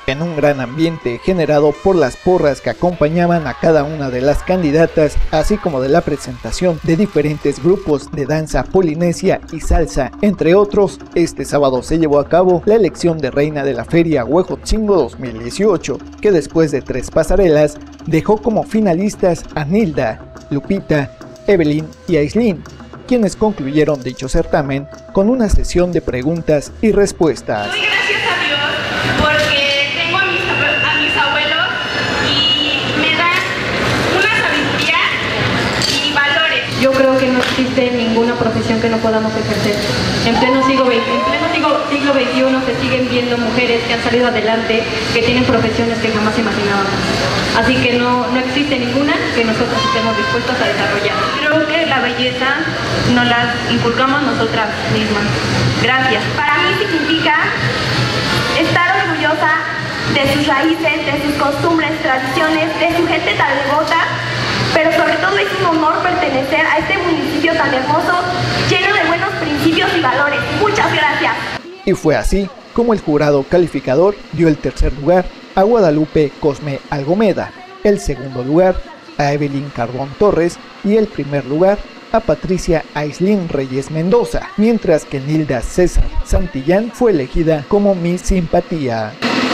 En un gran ambiente generado por las porras que acompañaban a cada una de las candidatas, así como de la presentación de diferentes grupos de danza polinesia y salsa, entre otros, este sábado se llevó a cabo la elección de reina de la Feria Huejotzingo 2018, que después de 3 pasarelas dejó como finalistas a Nilda, Lupita, Evelyn y Aislinn, quienes concluyeron dicho certamen con una sesión de preguntas y respuestas. Doy gracias a Dios porque tengo a mis abuelos y me dan una sabiduría y valores. Yo creo que no existe ninguna profesión que no podamos ejercer. En pleno siglo XXI se siguen viendo mujeres que han salido adelante, que tienen profesiones que jamás imaginábamos. Así que no existe ninguna que nosotros estemos dispuestos a desarrollar. Creo que la belleza nos la inculcamos nosotras mismas. Gracias. Para mí significa estar orgullosa de sus raíces, de sus costumbres, tradiciones, de su gente tan devota, pero sobre todo es un honor pertenecer a este municipio tan hermoso, lleno de buenos principios y valores. Muchas gracias. Y fue así como el jurado calificador dio el tercer lugar a Guadalupe Cosme Algomeda, el segundo lugar a Evelyn Carbón Torres y el primer lugar a Patricia Aislinn Reyes Mendoza, mientras que Nilda César Santillán fue elegida como Miss Simpatía.